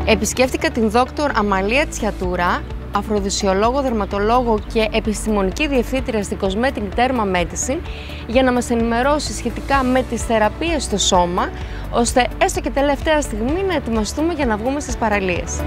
Επισκέφτηκα την Δόκτωρ Αμαλία Τσιατούρα, αφροδισιολόγο, δερματολόγο και επιστημονική διευθύντρια στην Cosmetic Derma Medicine, για να μας ενημερώσει σχετικά με τις θεραπείες στο σώμα, ώστε έστω και τελευταία στιγμή να ετοιμαστούμε για να βγούμε στις παραλίες.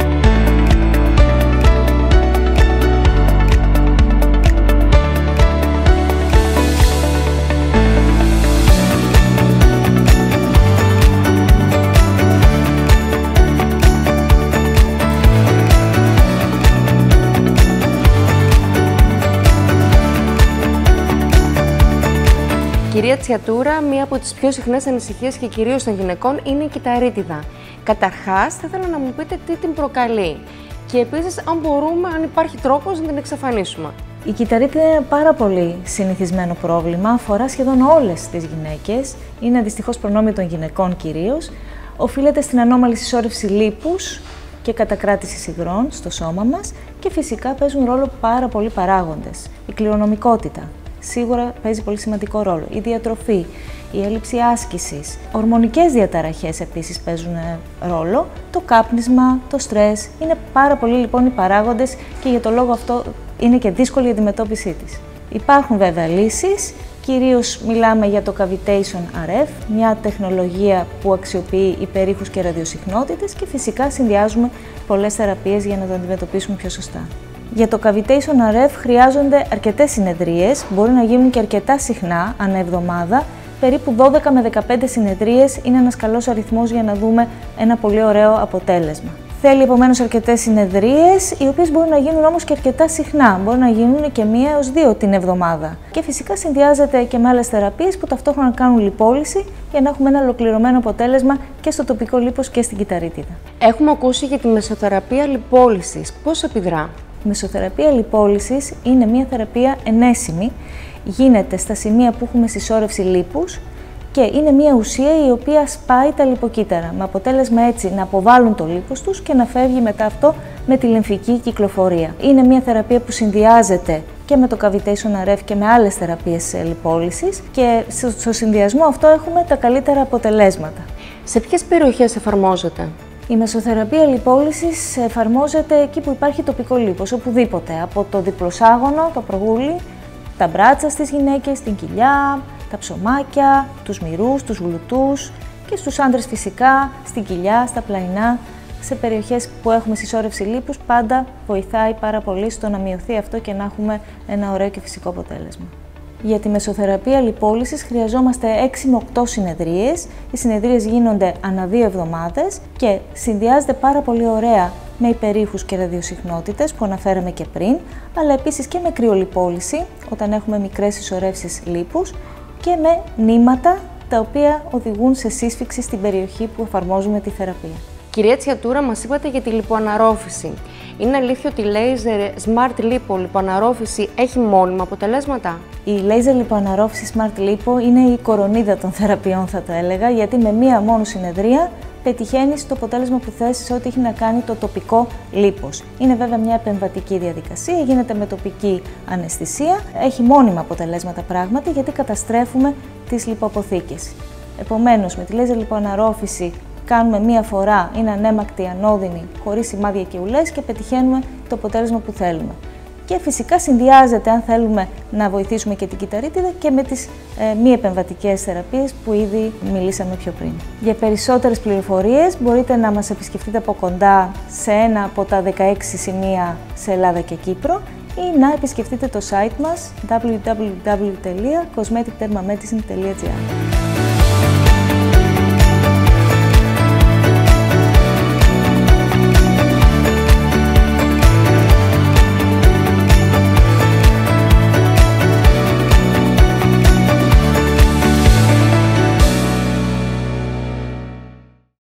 Κυρία Τσιατούρα, μία από τις πιο συχνές ανησυχίες και κυρίως των γυναικών είναι η κυταρίτιδα. Καταρχάς, θα ήθελα να μου πείτε τι την προκαλεί και επίσης αν μπορούμε, αν υπάρχει τρόπος να την εξαφανίσουμε. Η κυταρίτιδα είναι πάρα πολύ συνηθισμένο πρόβλημα, αφορά σχεδόν όλες τις γυναίκες, είναι δυστυχώς προνόμιο των γυναικών κυρίως, οφείλεται στην ανώμαλη συσσόρευση λίπους και κατακράτηση υγρών στο σώμα μας και φυσικά παίζουν ρόλο πάρα πολλοί παράγοντες. Η κληρονομικότητα σίγουρα παίζει πολύ σημαντικό ρόλο. Η διατροφή, η έλλειψη άσκησης, ορμονικές διαταραχές επίσης παίζουν ρόλο, το κάπνισμα, το στρες. Είναι πάρα πολλοί λοιπόν οι παράγοντες και για το λόγο αυτό είναι και δύσκολη η αντιμετώπιση της. Υπάρχουν βέβαια λύσεις, κυρίως μιλάμε για το Cavitation RF, μια τεχνολογία που αξιοποιεί υπερήχους και ραδιοσυχνότητες και φυσικά συνδυάζουμε πολλές θεραπείες για να το αντιμετωπίσουμε πιο σωστά. Για το Cavitation RF χρειάζονται αρκετές συνεδρίες, μπορεί να γίνουν και αρκετά συχνά, ανά εβδομάδα. Περίπου 12 με 15 συνεδρίες είναι ένας καλός αριθμός για να δούμε ένα πολύ ωραίο αποτέλεσμα. Θέλει επομένως αρκετές συνεδρίες, οι οποίες μπορούν να γίνουν όμως και αρκετά συχνά, μπορεί να γίνουν και 1 έως 2 την εβδομάδα. Και φυσικά συνδυάζεται και με άλλες θεραπείες που ταυτόχρονα κάνουν λιπόλυση για να έχουμε ένα ολοκληρωμένο αποτέλεσμα και στο τοπικό λίπος και στην κυταρίτιδα. Έχουμε ακούσει για τη μεσοθεραπεία λιπόλυσης. Πώς επιδρά? Η μεσοθεραπεία λιπόλυσης είναι μια θεραπεία ενέσιμη, γίνεται στα σημεία που έχουμε συσσόρευση λίπους και είναι μια ουσία η οποία σπάει τα λιποκύτταρα, με αποτέλεσμα έτσι να αποβάλουν το λίπος τους και να φεύγει μετά αυτό με τη λυμφική κυκλοφορία. Είναι μια θεραπεία που συνδυάζεται και με το Cavitation RF και με άλλες θεραπείες λιπόλυσης και στο συνδυασμό αυτό έχουμε τα καλύτερα αποτελέσματα. Σε ποιες περιοχές εφαρμόζεται? Η μεσοθεραπεία λιπόλυσης εφαρμόζεται εκεί που υπάρχει τοπικό λίπος, οπουδήποτε, από το διπλοσάγωνο, το προγούλι, τα μπράτσα στις γυναίκες, την κοιλιά, τα ψωμάκια, τους μυρούς, τους γλουτούς και στους άντρες φυσικά, στην κοιλιά, στα πλαϊνά, σε περιοχές που έχουμε συσσόρευση λίπους, πάντα βοηθάει πάρα πολύ στο να μειωθεί αυτό και να έχουμε ένα ωραίο και φυσικό αποτέλεσμα. Για τη μεσοθεραπεία λιπόλυσης χρειαζόμαστε 6 με 8 συνεδρίες. Οι συνεδρίες γίνονται ανά 2 εβδομάδες και συνδυάζεται πάρα πολύ ωραία με υπερήχους και ραδιοσυχνότητες που αναφέραμε και πριν, αλλά επίσης και με κρυολιπόλυση όταν έχουμε μικρές συσσωρεύσεις λίπους και με νήματα τα οποία οδηγούν σε σύσφυξη στην περιοχή που εφαρμόζουμε τη θεραπεία. Κυρία Τσιατούρα, μας είπατε για τη λιποαναρρόφηση. Είναι αλήθεια ότι η Laser Smart Lipo λιποαναρρόφηση έχει μόνιμα αποτελέσματα? Η Laser λιποαναρρόφηση Smart Lipo είναι η κορονίδα των θεραπείων, θα τα έλεγα, γιατί με μία μόνο συνεδρία πετυχαίνεις το αποτέλεσμα που θες σε ό,τι έχει να κάνει το τοπικό λίπος. Είναι βέβαια μια επεμβατική διαδικασία, γίνεται με τοπική αναισθησία, έχει μόνιμα αποτελέσματα πράγματι, γιατί καταστρέφουμε τις λιποαποθήκες. Επομένως, με τη Laser λιποαναρρόφηση κάνουμε μία φορά, είναι ανέμακτη, ανώδυνη, χωρίς σημάδια και ουλές και πετυχαίνουμε το αποτέλεσμα που θέλουμε. Και φυσικά συνδυάζεται, αν θέλουμε να βοηθήσουμε και την κυταρίτιδα, και με τις μη επεμβατικές θεραπείες που ήδη μιλήσαμε πιο πριν. Για περισσότερες πληροφορίες μπορείτε να μας επισκεφτείτε από κοντά σε ένα από τα 16 σημεία σε Ελλάδα και Κύπρο ή να επισκεφτείτε το site μας www.cosmeticdermamedicine.gr.